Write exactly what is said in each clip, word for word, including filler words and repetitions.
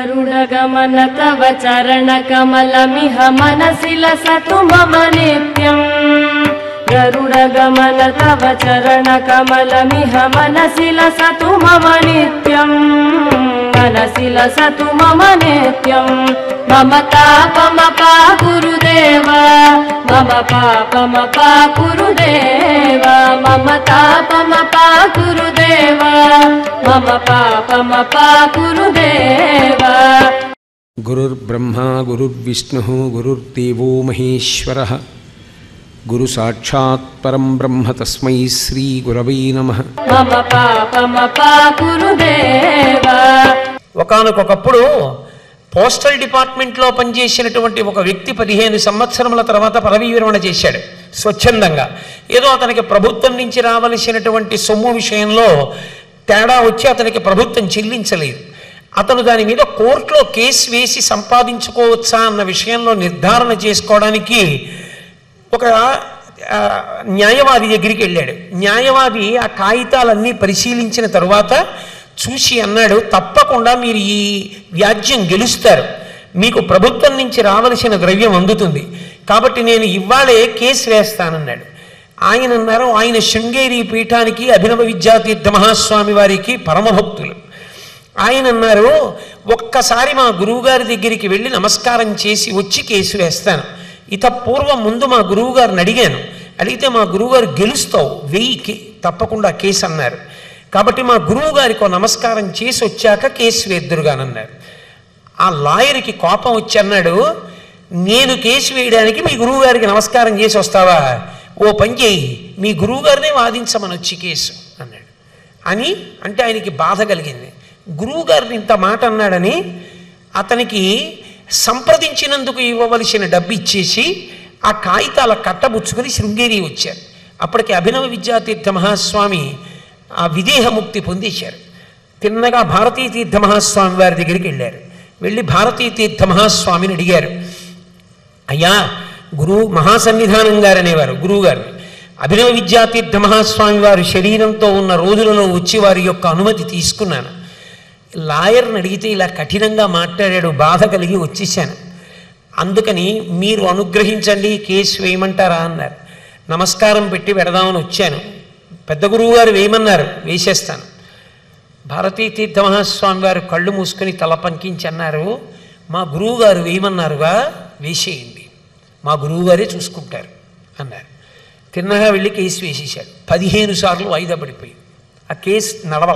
गरुडगमन तव चरणकमलमिह मनसि लसतु मम नित्यम् गरुडगमन तव चरणकमलमिह मनसि लसतु मम नित्यम् मनसि लसतु मम नित्यम् मम तापमपा गुरुदेव मम पापमपा गुरुदेव मम तापमपा गुरुदेव मम पापमपा गुरुदेव। गुरुर्ब्रह्मा गुरुर्विष्णुः गुरुर्देवो महेश्वरः गुरु साक्षात् परं ब्रह्म तस्मै श्री गुरवे नमः। मम पापमपा गुरुदेव। ఒకానొకప్పుడు పోస్టల్ డిపార్ట్మెంట్లో పనిచేసినటువంటి ఒక వ్యక్తి పదిహేను సంవత్సరముల తర్వాత పదవీ విరమణ చేశాడు స్వచ్ఛందంగా. ఏదో అతనికి ప్రభుత్వం నుంచి రావలసినటువంటి సొమ్ము విషయంలో తేడా వచ్చి అతనికి ప్రభుత్వం చెల్లించలేదు. అతను దాని మీద కోర్టులో కేసు వేసి సంపాదించుకోవచ్చా అన్న విషయంలో నిర్ధారణ చేసుకోవడానికి ఒక న్యాయవాది దగ్గరికి వెళ్ళాడు. న్యాయవాది ఆ కాగితాలన్నీ పరిశీలించిన తరువాత చూసి అన్నాడు, తప్పకుండా మీరు ఈ వ్యాజ్యం గెలుస్తారు, మీకు ప్రభుత్వం నుంచి రావలసిన ద్రవ్యం అందుతుంది, కాబట్టి నేను ఇవాళే కేసు వేస్తానన్నాడు. ఆయన అన్నారు, ఆయన శృంగేరి పీఠానికి అభినవ విద్యాతీర్థ మహాస్వామి వారికి పరమభక్తులు. ఆయన అన్నారు, ఒక్కసారి మా గురువుగారి దగ్గరికి వెళ్ళి నమస్కారం చేసి వచ్చి కేసు వేస్తాను. ఇత పూర్వం ముందు మా గురువుగారిని అడిగాను, అడిగితే మా గురువుగారు గెలుస్తావు, వెయ్యి తప్పకుండా కేసు అన్నారు. కాబట్టి మా గురువు గారికి నమస్కారం చేసి వచ్చాక కేసు వేద్దురుగానన్నారు. ఆ లాయర్కి కోపం వచ్చి అన్నాడు, నేను కేసు వేయడానికి మీ గురువు గారికి నమస్కారం చేసి వస్తావా, ఓ పని చేయి, మీ గురువు గారినే వాదించమని వచ్చి కేసు అన్నాడు. అని అంటే ఆయనకి బాధ కలిగింది. గురువు గారిని ఇంత మాట అన్నాడని అతనికి సంప్రదించినందుకు ఇవ్వవలసిన డబ్బు ఇచ్చేసి ఆ కాగితాల కట్టబుచ్చుకొని శృంగేరి వచ్చారు. అప్పటికి అభినవ విద్యాతీర్థ మహాస్వామి ఆ విదేహముక్తి పొందేశారు. తిన్నగా భారతీ తీర్థ మహాస్వామి వారి దగ్గరికి వెళ్ళారు. వెళ్ళి భారతీ తీర్థ మహాస్వామిని అడిగారు, అయ్యా గురువు మహాసన్నిధానం గారు అనేవారు గురువు గారిని, అభినవ విద్యాతీర్థ మహాస్వామి వారి శరీరంతో ఉన్న రోజులలో వచ్చి వారి యొక్క అనుమతి తీసుకున్నాను. లాయర్ని అడిగితే ఇలా కఠినంగా మాట్లాడాడు, బాధ కలిగి వచ్చేసాను, అందుకని మీరు అనుగ్రహించండి, కేసు వేయమంటారా అన్నారు. నమస్కారం పెట్టి పెడదామని వచ్చాను, పెద్ద గురువు గారు వేయమన్నారు, వేసేస్తాను. భారతీ తీర్థ మహాస్వామి వారు కళ్ళు మూసుకొని తల పంకించి అన్నారు, మా గురువు గారు వేయమన్నారుగా, వేసేయండి, మా గురువు గారే చూసుకుంటారు అన్నారు. తిన్నగా వెళ్ళి కేసు వేసేశాడు. పదిహేను సార్లు వాయిదా పడిపోయి ఆ కేసు నడవల.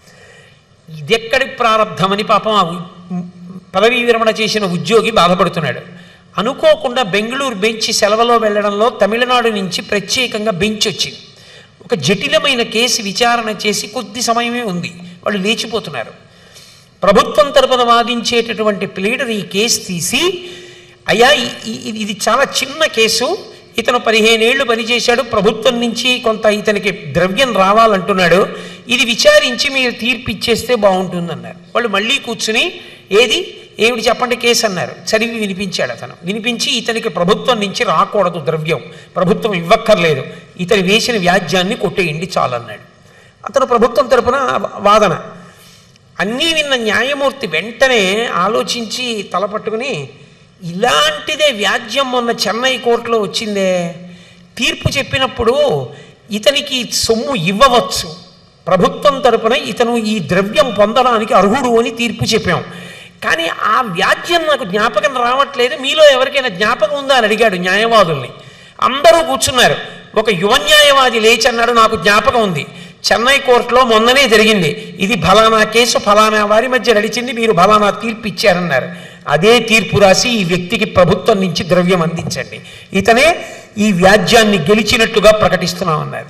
ఇదెక్కడి ప్రారంధమని పాపం ఆ పదవీ విరమణ చేసిన ఉద్యోగి బాధపడుతున్నాడు. అనుకోకుండా బెంగళూరు బెంచ్ సెలవులో వెళ్ళడంలో తమిళనాడు నుంచి ప్రత్యేకంగా బెంచ్ వచ్చింది. ఒక జటిలమైన కేసు విచారణ చేసి కొద్ది సమయమే ఉంది, వాళ్ళు లేచిపోతున్నారు. ప్రభుత్వం తరపున వాదించేటటువంటి ప్లీడర్ ఈ కేసు తీసి, అయ్యా ఇది చాలా చిన్న కేసు, ఇతను పదిహేనేళ్లు పనిచేశాడు, ప్రభుత్వం నుంచి కొంత ఇతనికి ద్రవ్యం రావాలంటున్నాడు, ఇది విచారించి మీరు తీర్పు ఇచ్చేస్తే బాగుంటుందన్నారు. వాళ్ళు మళ్ళీ కూర్చుని ఏది ఏమిటి చెప్పండి కేసు అన్నారు. చదివి వినిపించాడు అతను. వినిపించి ఇతనికి ప్రభుత్వం నుంచి రాకూడదు ద్రవ్యం, ప్రభుత్వం ఇవ్వక్కర్లేదు, ఇతని వేసిన వ్యాజ్యాన్ని కొట్టేయండి చాలన్నాడు. అతను ప్రభుత్వం తరపున వాదన. అన్నీ విన్న న్యాయమూర్తి వెంటనే ఆలోచించి తలపట్టుకుని, ఇలాంటిదే వ్యాజ్యం మొన్న చెన్నై కోర్టులో వచ్చిందే, తీర్పు చెప్పినప్పుడు ఇతనికి సొమ్ము ఇవ్వవచ్చు, ప్రభుత్వం తరపున ఇతను ఈ ద్రవ్యం పొందడానికి అర్హుడు అని తీర్పు చెప్పాం, కానీ ఆ వ్యాజ్యం నాకు జ్ఞాపకం రావట్లేదు, మీలో ఎవరికైనా జ్ఞాపకం ఉందా అని అడిగాడు న్యాయవాదుల్ని. అందరూ కూర్చున్నారు. ఒక యువ న్యాయవాది లేచి అన్నాడు, నాకు జ్ఞాపకం ఉంది, చెన్నై కోర్టులో మొన్ననే జరిగింది, ఇది ఫలానా కేసు ఫలానా వారి మధ్య నడిచింది, మీరు ఫలానా తీర్పు ఇచ్చారన్నారు, అదే తీర్పు రాసి ఈ వ్యక్తికి ప్రభుత్వం నుంచి ద్రవ్యం అందించండి, ఇతనే ఈ వ్యాజ్యాన్ని గెలిచినట్లుగా ప్రకటిస్తున్నామన్నారు.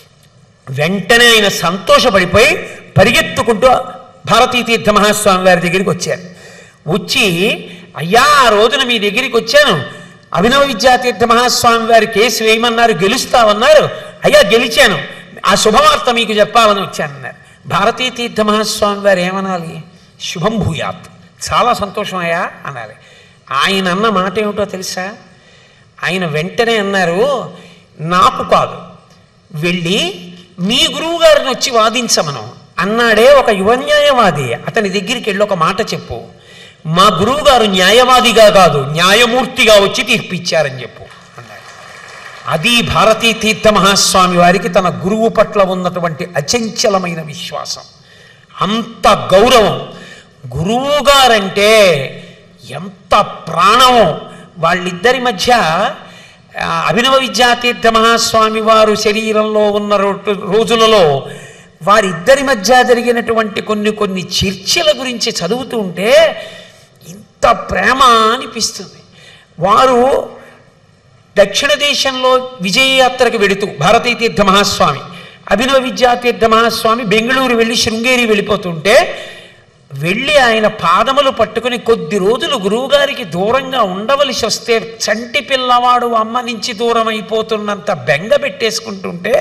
వెంటనే ఆయన సంతోషపడిపోయి పరిగెత్తుకుంటూ భారతీ తీర్థ మహాస్వామి వారి దగ్గరికి వచ్చారు. వచ్చి, అయ్యా ఆ రోజున మీ దగ్గరికి వచ్చాను, అభినవ విద్యాతీర్థ మహాస్వామి వారి కేసు వేయమన్నారు, గెలుస్తామన్నారు, అయ్యా గెలిచాను, ఆ శుభవార్త మీకు చెప్పాలని వచ్చానన్నారు. భారతీ తీర్థ మహాస్వామి వారు ఏమనాలి, శుభం భూయాత్, చాలా సంతోషం అయ్యా అనాలి. ఆయన అన్న మాట ఏమిటో తెలుసా, ఆయన వెంటనే అన్నారు, నాకు కాదు, వెళ్ళి మీ గురువు గారిని వచ్చి వాదించమను అన్నాడే ఒక యువ న్యాయవాది, అతని దగ్గరికి వెళ్ళి ఒక మాట చెప్పు, మా గురువు గారు న్యాయవాదిగా కాదు న్యాయమూర్తిగా వచ్చి తీర్పిచ్చారని చెప్పు అన్నాడు. అది భారతీ తీర్థ మహాస్వామి వారికి తన గురువు పట్ల ఉన్నటువంటి అచంచలమైన విశ్వాసం, అంత గౌరవం. గురువు గారంటే ఎంత ప్రాణమో. వాళ్ళిద్దరి మధ్య అభినవ విద్యాతీర్థ మహాస్వామి వారు శరీరంలో ఉన్న రోజులలో వారిద్దరి మధ్య జరిగినటువంటి కొన్ని కొన్ని చర్చల గురించి చదువుతూ ఉంటే ఇంత ప్రేమ అనిపిస్తుంది. వారు దక్షిణ దేశంలో విజయయాత్రకు వెడుతూ భారతీ తీర్థ మహాస్వామి, అభినవ విద్యాతీర్థ మహాస్వామి బెంగళూరు వెళ్ళి శృంగేరి వెళ్ళిపోతుంటే వెళ్ళి ఆయన పాదములు పట్టుకుని కొద్ది రోజులు గురువుగారికి దూరంగా ఉండవలసి వస్తే చంటి పిల్లవాడు అమ్మ నుంచి దూరం అయిపోతున్నంత బెంగ పెట్టేసుకుంటుంటే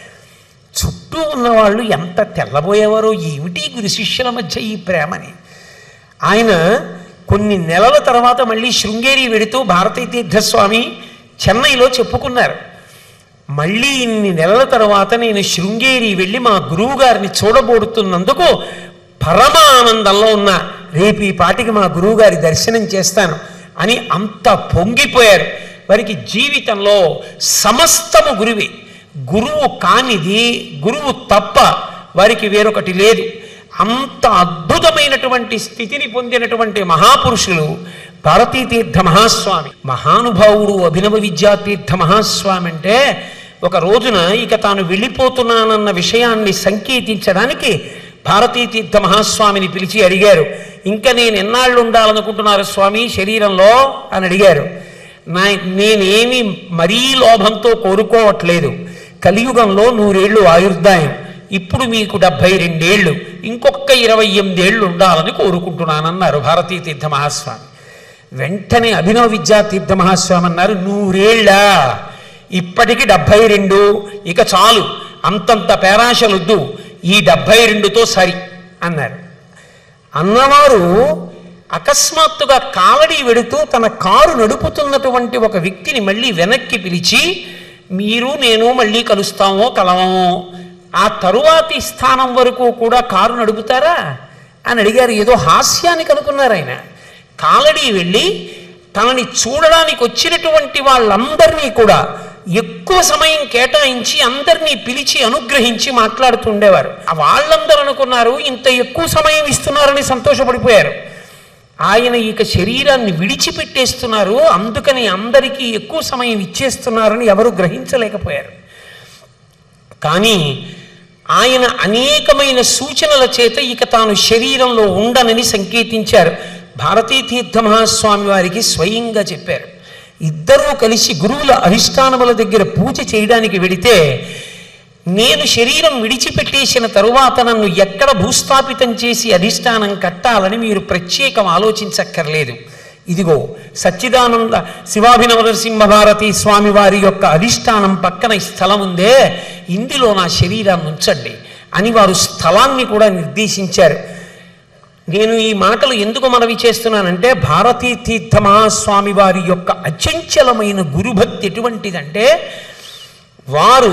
చుట్టూ ఉన్నవాళ్ళు ఎంత తెల్లబోయేవారో, ఏమిటి గురు శిష్యుల మధ్య ఈ ప్రేమని. ఆయన కొన్ని నెలల తర్వాత మళ్ళీ శృంగేరి వెడుతూ భారతీ తీర్థస్వామి చెన్నైలో చెప్పుకున్నారు, మళ్ళీ ఇన్ని నెలల తర్వాత నేను శృంగేరి వెళ్ళి మా గురువు గారిని చూడబోడుతున్నందుకు పరమానందంలో ఉన్న, రేపు ఈ పాటికి మా గురువుగారి దర్శనం చేస్తాను అని అంత పొంగిపోయారు. వారికి జీవితంలో సమస్తము గురువే. గురువు కానిది, గురువు తప్ప వారికి వేరొకటి లేదు. అంత అద్భుతమైనటువంటి స్థితిని పొందినటువంటి మహాపురుషులు భారతీ తీర్థ మహాస్వామి. మహానుభావుడు అభినవ విద్యాతీర్థ మహాస్వామి అంటే ఒక రోజున ఇక తాను వెళ్ళిపోతున్నానన్న విషయాన్ని సంకేతించడానికి భారతీ తీర్థ మహాస్వామిని పిలిచి అడిగారు, ఇంకా నేను ఎన్నాళ్ళు ఉండాలనుకుంటున్నారు స్వామి శరీరంలో అని అడిగారు. నా నేనేమి మరీ లోభంతో కోరుకోవట్లేదు, కలియుగంలో నూరేళ్లు ఆయుర్దాయం, ఇప్పుడు మీకు డెబ్భై రెండేళ్లు, ఇంకొక ఇరవై ఎనిమిదేళ్లు ఉండాలని కోరుకుంటున్నానన్నారు భారతీ తీర్థ మహాస్వామి. వెంటనే అభినవ విద్యాతీర్థ మహాస్వామి అన్నారు, నూరేళ్ళ, ఇప్పటికి డెబ్భై రెండు, ఇక చాలు, అంతంత పేరాశలొద్దు, ఈ డెబ్భై రెండుతో సరి అన్నారు. అన్నవారు అకస్మాత్తుగా కాలడి వెడుతూ తన కారు నడుపుతున్నటువంటి ఒక వ్యక్తిని మళ్ళీ వెనక్కి పిలిచి, మీరు నేను మళ్ళీ కలుస్తామో కలవమో, ఆ తరువాతి స్థానం వరకు కూడా కారు నడుపుతారా అని అడిగారు. ఏదో హాస్యానికి అనుకున్నారు ఆయన. కాలడి వెళ్ళి తనని చూడడానికి వచ్చినటువంటి వాళ్ళందరినీ కూడా ఎక్కువ సమయం కేటాయించి అందరినీ పిలిచి అనుగ్రహించి మాట్లాడుతుండేవారు. వాళ్ళందరూ అనుకున్నారు ఇంత ఎక్కువ సమయం ఇస్తున్నారని సంతోషపడిపోయారు. ఆయన ఇక శరీరాన్ని విడిచిపెట్టేస్తున్నారు, అందుకని అందరికీ ఎక్కువ సమయం ఇచ్చేస్తున్నారని ఎవరు గ్రహించలేకపోయారు. కానీ ఆయన అనేకమైన సూచనల చేత ఇక తాను శరీరంలో ఉండనని సంకేతించారు. భారతీ తీర్థ మహాస్వామి వారికి స్వయంగా చెప్పారు. ఇద్దరూ కలిసి గురువుల అధిష్టానముల దగ్గర పూజ చేయడానికి వెడితే, నేను శరీరం విడిచిపెట్టేసిన తరువాత నన్ను ఎక్కడ భూస్థాపితం చేసి అధిష్టానం కట్టాలని మీరు ప్రత్యేకం ఆలోచించక్కర్లేదు. ఇదిగో సచ్చిదానంద శివాభినవ నరసింహ భారతీ స్వామి వారి యొక్క అధిష్టానం పక్కన ఈ స్థలం ఉందే, ఇందులో నా శరీరాన్ని ఉంచండి అని వారు స్థలాన్ని కూడా నిర్దేశించారు. నేను ఈ మాటలు ఎందుకు మనవి చేస్తున్నానంటే, భారతీ తీర్థ మహాస్వామి వారి యొక్క అచంచలమైన గురుభక్తి ఎటువంటిదంటే, వారు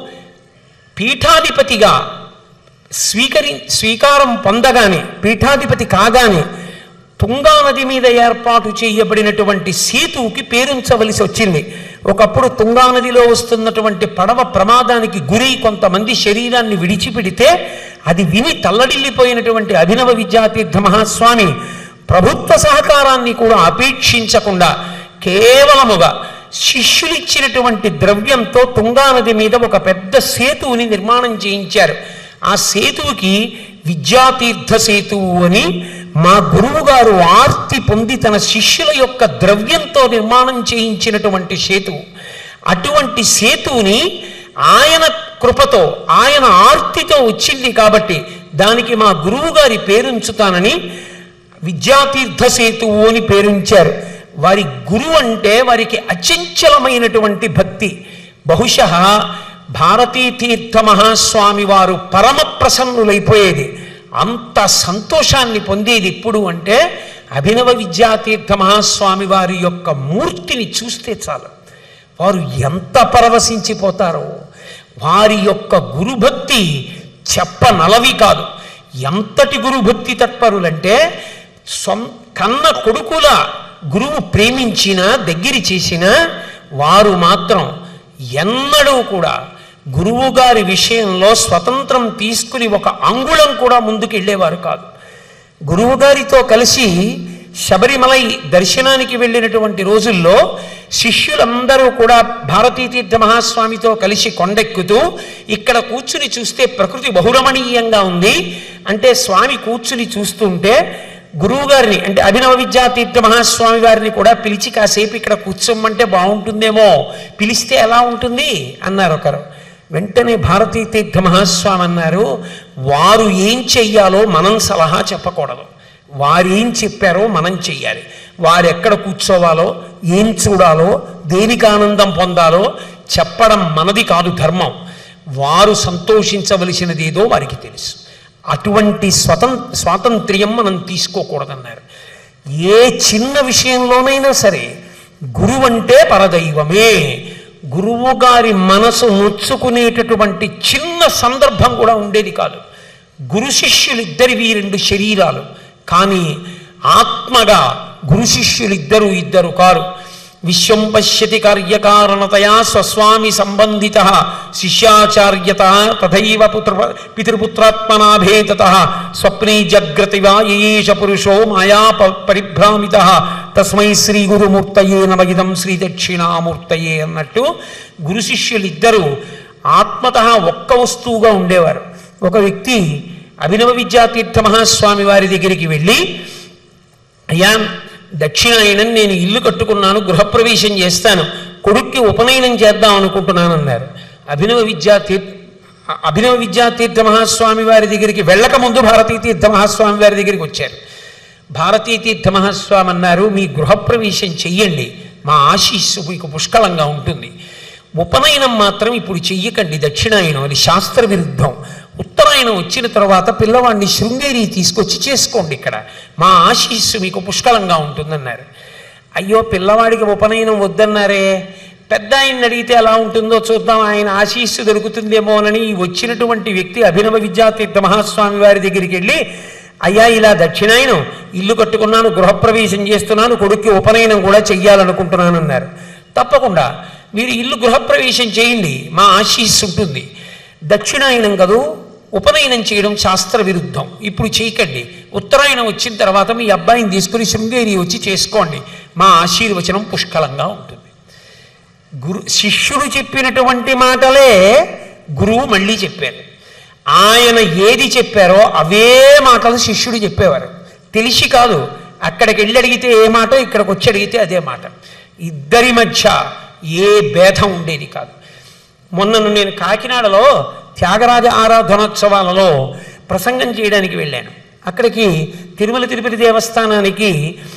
పీఠాధిపతిగా స్వీకరి స్వీకారం పొందగానే, పీఠాధిపతి కాగానే తుంగా నది మీద ఏర్పాటు చేయబడినటువంటి సేతువుకి పేరుంచవలసి వచ్చింది. ఒకప్పుడు తుంగా నదిలో వస్తున్నటువంటి పడవ ప్రమాదానికి గురై కొంతమంది శరీరాన్ని విడిచిపెడితే అది విని తల్లడిల్లిపోయినటువంటి అభినవ విద్యాతీర్థ మహాస్వామి ప్రభుత్వ సహకారాన్ని కూడా అపేక్షించకుండా కేవలముగా శిష్యులిచ్చినటువంటి ద్రవ్యంతో తుంగా నది మీద ఒక పెద్ద సేతువుని నిర్మాణం చేయించారు. ఆ సేతువుకి విద్యాతీర్థ సేతువు అని మా గురువు గారు ఆర్తి పొంది తన శిష్యుల యొక్క ద్రవ్యంతో నిర్మాణం చేయించినటువంటి సేతువు. అటువంటి సేతువుని ఆయన కృపతో, ఆయన ఆర్తితో వచ్చింది కాబట్టి దానికి మా గురువు గారి పేరుంచుతానని విద్యాతీర్థ సేతువు అని పేరుంచారు. వారి గురువు అంటే వారికి అచంచలమైనటువంటి భక్తి. బహుశः భారతీ తీర్థ మహాస్వామి వారు పరమ ప్రసన్నులైపోయేది, అంత సంతోషాన్ని పొందేది ఎప్పుడు అంటే అభినవ విద్యాతీర్థ మహాస్వామి వారి యొక్క మూర్తిని చూస్తే చాలు, వారు ఎంత పరవశించిపోతారో. వారి యొక్క గురుభక్తి చెప్పనలవి కాదు. ఎంతటి గురుభక్తి తత్పరులంటే, సొం కన్న కొడుకుల గురువు ప్రేమించినా దగ్గర చేసినా వారు మాత్రం ఎన్నడూ కూడా గురువుగారి విషయంలో స్వతంత్రం తీసుకుని ఒక అంగుళం కూడా ముందుకు వెళ్ళేవారు కాదు. గురువుగారితో కలిసి శబరిమలై దర్శనానికి వెళ్ళినటువంటి రోజుల్లో శిష్యులందరూ కూడా భారతీ తీర్థ మహాస్వామితో కలిసి కొండెక్కుతూ ఇక్కడ కూర్చుని చూస్తే ప్రకృతి బహురమణీయంగా ఉంది అంటే స్వామి కూర్చుని చూస్తుంటే గురువుగారిని అంటే అభినవ విద్యా తీర్థ మహాస్వామి వారిని కూడా పిలిచి కాసేపు ఇక్కడ కూర్చోమంటే బాగుంటుందేమో, పిలిస్తే ఎలా ఉంటుంది అన్నారు ఒకరు. వెంటనే భారతీ తీర్థ మహాస్వామి అన్నారు, వారు ఏం చెయ్యాలో మనం సలహా చెప్పకూడదు, వారు ఏం చెప్పారో మనం చెయ్యాలి. వారు ఎక్కడ కూర్చోవాలో, ఏం చూడాలో, దేనికి ఆనందం పొందాలో చెప్పడం మనది కాదు ధర్మం. వారు సంతోషించవలసినది ఏదో వారికి తెలుసు. అటువంటి స్వతం స్వాతంత్ర్యం మనం తీసుకోకూడదన్నారు. ఏ చిన్న విషయంలోనైనా సరే గురువు అంటే పరదైవమే. గురువు గారి మనసు నొచ్చుకునేటటువంటి చిన్న సందర్భం కూడా ఉండేది కాదు. గురు శిష్యులిద్దరివి రెండు శరీరాలు, కానీ ఆత్మగా గురు శిష్యులిద్దరూ ఇద్దరు కారు. విశ్వం పశ్యతి కార్యకారణతయా స్వస్వామి సంబంధిత శిష్యాచార్యత తథైవ పుత్ర పితృపుత్రాత్మనాభేదత స్వప్నే జగ్రతి వా ఏష పురుషో మాయా పరిభ్రామిత తస్మై శ్రీ గురుమూర్తయే నమ ఇదం శ్రీ దక్షిణామూర్తయే అన్నట్టు గురు శిష్యులిద్దరూ ఆత్మత ఒక్క వస్తువుగా ఉండేవారు. ఒక వ్యక్తి అభినవ విద్యా తీర్థ మహాస్వామి వారి దగ్గరికి వెళ్ళి, అయ్యా దక్షిణాయనం నేను ఇల్లు కట్టుకున్నాను, గృహప్రవేశం చేస్తాను, కొడుక్కి ఉపనయనం చేద్దాం అనుకుంటున్నాను అన్నారు. అభినవ విద్యా తీర్థ అభినవ విద్యా తీర్థ మహాస్వామి వారి దగ్గరికి వెళ్ళక ముందు భారతీ తీర్థ మహాస్వామి వారి దగ్గరికి వచ్చారు. భారతీ తీర్థ మహాస్వామి అన్నారు, మీ గృహప్రవేశం చెయ్యండి, మా ఆశీస్సు మీకు పుష్కలంగా ఉంటుంది. ఉపనయనం మాత్రం ఇప్పుడు చెయ్యకండి, దక్షిణాయనం అది శాస్త్ర విరుద్ధం. ఉత్తరాయణం వచ్చిన తర్వాత పిల్లవాడిని శృంగేరి తీసుకొచ్చి చేసుకోండి, ఇక్కడ మా ఆశీస్సు మీకు పుష్కలంగా ఉంటుందన్నారు. అయ్యో పిల్లవాడికి ఉపనయనం వద్దన్నారే, పెద్ద ఆయన్ని అడిగితే ఎలా ఉంటుందో చూద్దాం, ఆయన ఆశీస్సు దొరుకుతుందేమోనని వచ్చినటువంటి వ్యక్తి అభినవ విద్యా తీర్థ మహాస్వామి వారి దగ్గరికి వెళ్ళి, అయ్యా ఇలా దక్షిణాయనం ఇల్లు కట్టుకున్నాను, గృహప్రవేశం చేస్తున్నాను, కొడుక్కి ఉపనయనం కూడా చెయ్యాలనుకుంటున్నాను అన్నారు. తప్పకుండా మీరు ఇల్లు గృహప్రవేశం చేయండి, మా ఆశీస్సు ఉంటుంది. దక్షిణాయనం కదూ, ఉపనయనం చేయడం శాస్త్ర విరుద్ధం, ఇప్పుడు చేయకండి. ఉత్తరాయణం వచ్చిన తర్వాత మీ అబ్బాయిని తీసుకుని శృంగేరి వచ్చి చేసుకోండి, మా ఆశీర్వచనం పుష్కలంగా ఉంటుంది. గురు శిష్యుడు చెప్పినటువంటి మాటలే గురువు మళ్ళీ చెప్పారు. ఆయన ఏది చెప్పారో అవే మాటలు శిష్యుడు చెప్పేవారు. తెలిసి కాదు, అక్కడికి వెళ్ళి అడిగితే ఏ మాట, ఇక్కడికి వచ్చి అడిగితే అదే మాట. ఇద్దరి మధ్య ఏ భేదం ఉండేది కాదు. మొన్నను నేను కాకినాడలో త్యాగరాజ ఆరాధనోత్సవాలలో ప్రసంగం చేయడానికి వెళ్ళాను. అక్కడికి తిరుమల తిరుపతి దేవస్థానానికి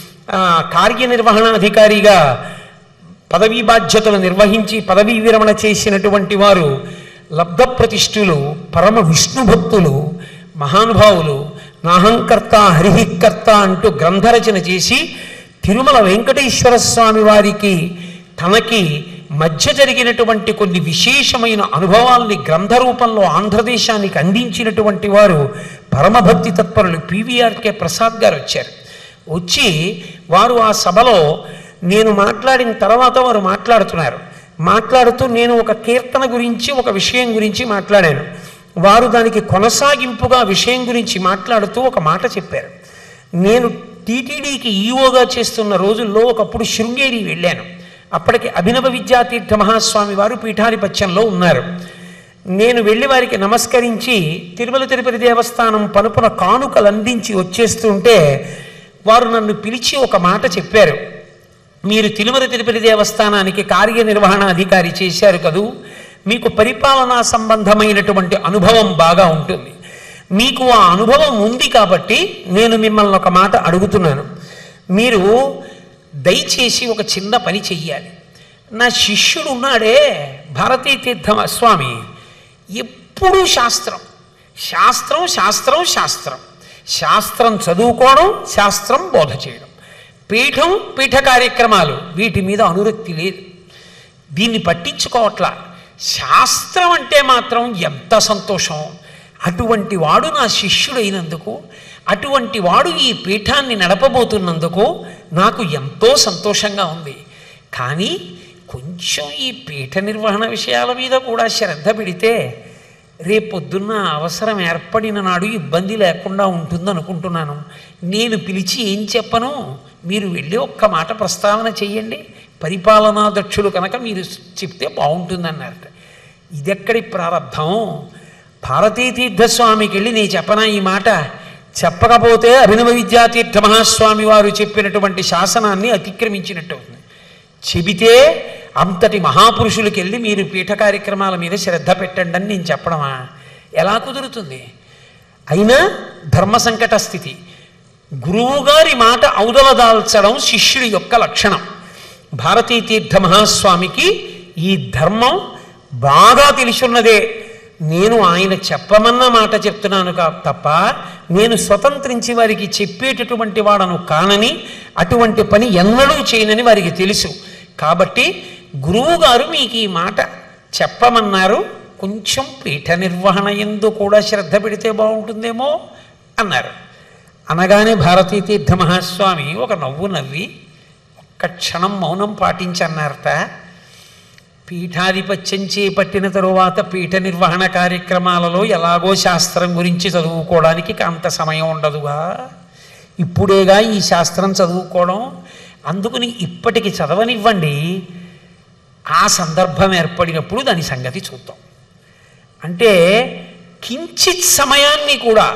కార్యనిర్వహణాధికారిగా పదవీ బాధ్యతలు నిర్వహించి పదవీ విరమణ చేసినటువంటి వారు లబ్ధప్రతిష్ఠులు, పరమ విష్ణు భక్తులు, మహానుభావులు, నాహంకర్త హరిహికర్త అంటూ గ్రంథరచన చేసి తిరుమల వెంకటేశ్వర స్వామి వారికి తనకి మధ్య జరిగినటువంటి కొన్ని విశేషమైన అనుభవాల్ని గ్రంథ రూపంలో ఆంధ్రదేశానికి అందించినటువంటి వారు పరమభక్తి తత్పరులు పివిఆర్కే ప్రసాద్ గారు వచ్చారు. వచ్చి వారు ఆ సభలో నేను మాట్లాడిన తర్వాత వారు మాట్లాడుతున్నారు. మాట్లాడుతూ నేను ఒక కీర్తన గురించి ఒక విషయం గురించి మాట్లాడాను. వారు దానికి కొనసాగింపుగా విషయం గురించి మాట్లాడుతూ ఒక మాట చెప్పారు. నేను టీటీడీకి ఈఓగా చేస్తున్న రోజుల్లో ఒకప్పుడు శృంగేరి వెళ్ళాను. అప్పటికి అభినవ విద్యా తీర్థ మహాస్వామి వారు పీఠాధిపత్యంలో ఉన్నారు. నేను వెళ్ళి వారికి నమస్కరించి తిరుమల తిరుపతి దేవస్థానం పనుపున కానుకలు అందించి వచ్చేస్తుంటే వారు నన్ను పిలిచి ఒక మాట చెప్పారు. మీరు తిరుమల తిరుపతి దేవస్థానానికి కార్యనిర్వహణ అధికారి చేశారు కదూ, మీకు పరిపాలనా సంబంధమైనటువంటి అనుభవం బాగా ఉంటుంది. మీకు ఆ అనుభవం ఉంది కాబట్టి నేను మిమ్మల్ని ఒక మాట అడుగుతున్నాను. మీరు దయచేసి ఒక చిన్న పని చెయ్యాలి. నా శిష్యుడు ఉన్నాడే భారతీ తీర్థ స్వామి, ఎప్పుడూ శాస్త్రం శాస్త్రం శాస్త్రం శాస్త్రం శాస్త్రం చదువుకోవడం, శాస్త్రం బోధ చేయడం, పీఠం పీఠ కార్యక్రమాలు, వీటి మీద అనురక్తి లేదు. దీన్ని పట్టించుకోవట్లా. శాస్త్రం అంటే మాత్రం ఎంత సంతోషం. అటువంటి వాడు నా శిష్యుడైనందుకు అటువంటి వాడు ఈ పీఠాన్ని నడపబోతున్నందుకు నాకు ఎంతో సంతోషంగా ఉంది. కానీ కొంచెం ఈ పీఠ నిర్వహణ విషయాల మీద కూడా శ్రద్ధ పెడితే రేపొద్దున్న అవసరం ఏర్పడిన నాడు ఇబ్బంది లేకుండా ఉంటుందనుకుంటున్నాను. నేను పిలిచి ఏం చెప్పను, మీరు వెళ్ళి ఒక్క మాట ప్రస్తావన చెయ్యండి, పరిపాలనా దక్షులు కనుక మీరు చెప్తే బాగుంటుందన్నారట. ఇదెక్కడి ప్రారంభం? భారతీ తీర్థస్వామికి వెళ్ళి నేను చెప్పనా ఈ మాట? చెప్పకపోతే అభినవ విద్యాతీర్థ మహాస్వామి వారు చెప్పినటువంటి శాసనాన్ని అతిక్రమించినట్టు అవుతుంది. చెబితే అంతటి మహాపురుషులకి వెళ్ళి మీరు పీఠ కార్యక్రమాల మీద శ్రద్ధ పెట్టండి అని నేను చెప్పడమా? ఎలా కుదురుతుంది? అయినా ధర్మ సంకట స్థితి. గురువుగారి మాట ఔదలదాల్చడం శిష్యుడి యొక్క లక్షణం. భారతీ తీర్థ మహాస్వామికి ఈ ధర్మం బాగా తెలిసున్నదే. నేను ఆయన చెప్పమన్న మాట చెప్తున్నాను కా తప్ప నేను స్వతంత్రించి వారికి చెప్పేటటువంటి వాడను కానని, అటువంటి పని ఎన్నడూ చేయనని వారికి తెలుసు. కాబట్టి గురువుగారు మీకు ఈ మాట చెప్పమన్నారు, కొంచెం పీఠ నిర్వహణ యందు కూడా శ్రద్ధ పెడితే బాగుంటుందేమో అన్నారు. అనగానే భారతీ తీర్థ మహాస్వామి ఒక నవ్వు నవ్వి ఒక్క క్షణం మౌనం పాటించన్నారట. పీఠాధిపత్యం చేపట్టిన తరువాత పీఠ నిర్వహణ కార్యక్రమాలలో ఎలాగో శాస్త్రం గురించి చదువుకోవడానికి అంత సమయం ఉండదుగా, ఇప్పుడేగా ఈ శాస్త్రం చదువుకోవడం, అందుకని ఇప్పటికి చదవనివ్వండి, ఆ సందర్భం ఏర్పడినప్పుడు దాని సంగతి చూద్దాం. అంటే కించిత్ సమయాన్ని కూడా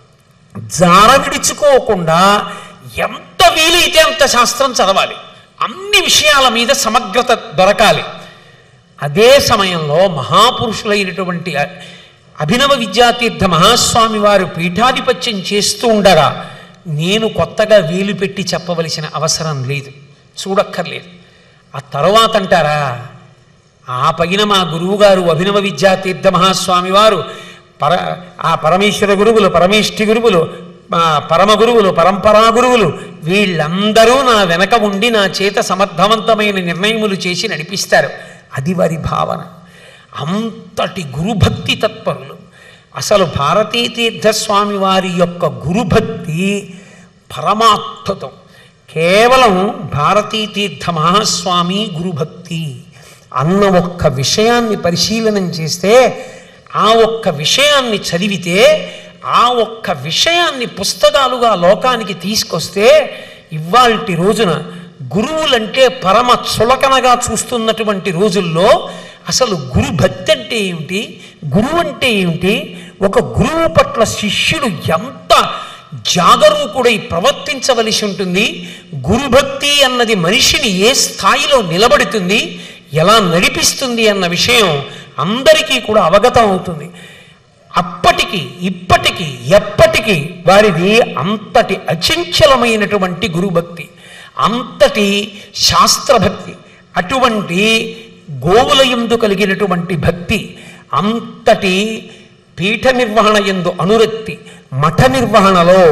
జార విడుచుకోకుండా ఎంత వీలైతే అంత శాస్త్రం చదవాలి, అన్ని విషయాల మీద సమగ్రత దొరకాలి. అదే సమయంలో మహాపురుషులైనటువంటి అభినవ విద్యాతీర్థ మహాస్వామి వారు పీఠాధిపత్యం చేస్తూ ఉండగా నేను కొత్తగా వీలు పెట్టి చెప్పవలసిన అవసరం లేదు, చూడక్కర్లేదు. ఆ తర్వాత అంటారా, ఆ పైన మా గురువుగారు అభినవ విద్యాతీర్థ మహాస్వామి వారు పర ఆ పరమేశ్వర గురువులు, పరమేష్ఠి గురువులు, పరమ గురువులు, పరంపరా గురువులు వీళ్ళందరూ నా వెనక ఉండి నా చేత సమర్థవంతమైన నిర్ణయములు చేసి నడిపిస్తారు. అది వారి భావన. అంతటి గురుభక్తి తత్పరులు. అసలు భారతీ తీర్థస్వామి వారి యొక్క గురుభక్తి పరమాద్భుతం. కేవలం భారతీ తీర్థ మహాస్వామి గురుభక్తి అన్న ఒక్క విషయాన్ని పరిశీలనం చేస్తే, ఆ ఒక్క విషయాన్ని చదివితే, ఆ ఒక్క విషయాన్ని పుస్తకాలుగా లోకానికి తీసుకొస్తే, ఇవాల్టి రోజున గురువులంటే పరమ చులకనగా చూస్తున్నటువంటి రోజుల్లో అసలు గురుభక్తి అంటే ఏమిటి, గురువు అంటే ఏమిటి, ఒక గురువు పట్ల శిష్యుడు ఎంత జాగరూకుడై ప్రవర్తించవలసి ఉంటుంది, గురుభక్తి అన్నది మనిషిని ఏ స్థాయిలో నిలబడుతుంది, ఎలా నడిపిస్తుంది అన్న విషయం అందరికీ కూడా అవగతం అవుతుంది. అప్పటికి ఇప్పటికీ ఎప్పటికీ వారిది అంతటి అచంచలమైనటువంటి గురుభక్తి, అంతటి శాస్త్రభక్తి, అటువంటి గోవుల యందు కలిగినటువంటి భక్తి, అంతటి పీఠ నిర్వహణ యందు అనురక్తి, మఠ నిర్వహణలో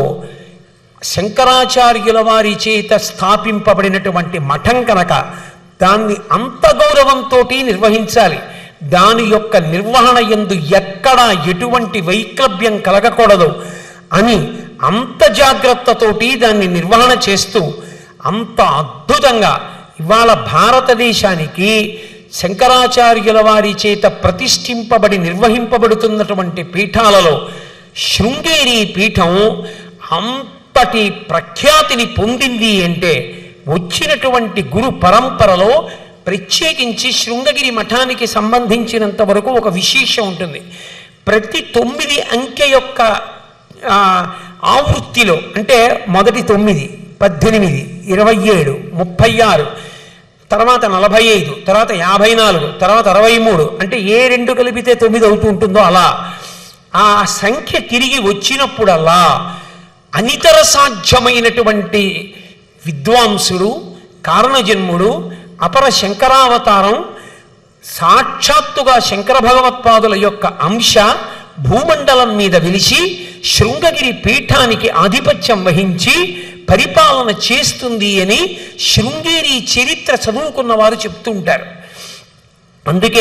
శంకరాచార్యుల వారి చేత స్థాపింపబడినటువంటి మఠం కనుక దాన్ని అంత గౌరవంతో నిర్వహించాలి. దాని యొక్క నిర్వహణ యందు ఎక్కడా ఎటువంటి వైక్లభ్యం కలగకూడదు అని అంత జాగ్రత్తతోటి దాన్ని నిర్వహణ చేస్తూ అంత అద్భుతంగా ఇవాళ భారతదేశానికి శంకరాచార్యుల వారి చేత ప్రతిష్ఠింపబడి నిర్వహింపబడుతున్నటువంటి పీఠాలలో శృంగేరి పీఠం అంతటి ప్రఖ్యాతిని పొందింది అంటే వచ్చినటువంటి గురు పరంపరలో ప్రత్యేకించి శృంగగిరి మఠానికి సంబంధించినంత వరకు ఒక విశేషం ఉంటుంది. ప్రతి తొమ్మిది అంకె యొక్క ఆవృత్తిలో, అంటే మొదటి తొమ్మిది, పద్దెనిమిది, ఇరవై ఏడు, ముప్పై ఆరు, తర్వాత నలభై ఐదు, తర్వాత యాభై నాలుగు, తర్వాత అరవై మూడు, అంటే ఏ రెండు కలిపితే తొమ్మిది అవుతూ ఉంటుందో అలా ఆ సంఖ్య తిరిగి వచ్చినప్పుడల్లా అనితర సాధ్యమైనటువంటి విద్వాంసుడు, కారణజన్ముడు, అపర శంకరావతారం, సాక్షాత్తుగా శంకర భగవత్పాదుల యొక్క అంశ భూమండలం మీద వెలిసి శృంగగిరి పీఠానికి ఆధిపత్యం వహించి పరిపాలన చేస్తుంది అని శృంగేరి చరిత్ర చదువుకున్న వారు చెప్తూ ఉంటారు. అందుకే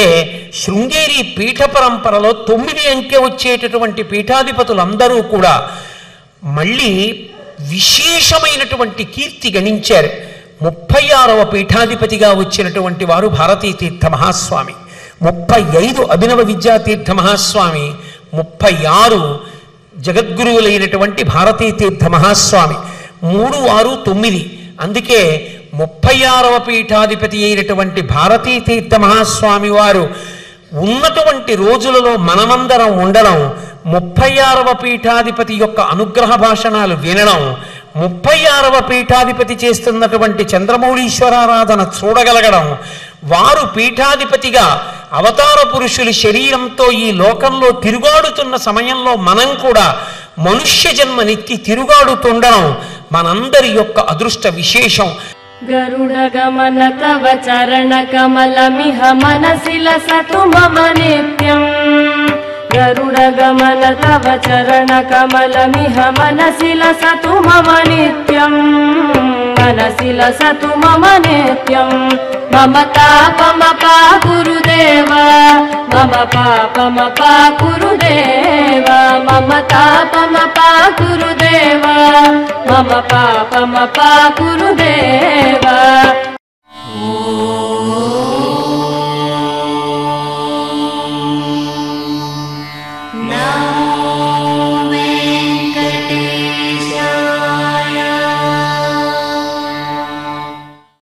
శృంగేరి పీఠ పరంపరలో తొమ్మిది అంకె వచ్చేటటువంటి పీఠాధిపతులందరూ కూడా మళ్ళీ విశేషమైనటువంటి కీర్తి గణించారు. ముప్పై ఆరవ పీఠాధిపతిగా వచ్చినటువంటి వారు భారతీ తీర్థ మహాస్వామి, ముప్పై ఐదు అభినవ విద్యాతీర్థ మహాస్వామి, ముప్పై ఆరు జగద్గురువులైనటువంటి భారతీ తీర్థ మహాస్వామి, మూడు ఆరు తొమ్మిది. అందుకే ముప్పై ఆరవ పీఠాధిపతి అయినటువంటి భారతీ తీర్థ మహాస్వామి వారు ఉన్నటువంటి రోజులలో మనమందరం ఉండడం, ముప్పై ఆరవ పీఠాధిపతి యొక్క అనుగ్రహ భాషణాలు వినడం, ముప్పై ఆరవ పీఠాధిపతి చేస్తున్నటువంటి చంద్రమౌళీశ్వరారాధన చూడగలగడం, వారు పీఠాధిపతిగా అవతార పురుషులు శరీరంతో ఈ లోకంలో తిరుగాడుతున్న సమయంలో మనం కూడా మనుష్య జన్మనెత్తి తిరుగాడుతుండడం మనందరి యొక్క అదృష్ట విశేషం. గరుడ గమన తవ చరణ కమలమిహ మనసి లసతు మమ నిత్యం. గరుడ గమన తవ చరణ కమలమిహ మనసి లసతు మమ నిత్యం. మనసి లసతు మమ నిత్యం. మమ తాపమపా గురుదేవ, మమ పాపమపా గురుదేవ, మమ తాపమపా గురుదేవ, మమ పాపమపా గురుదేవ.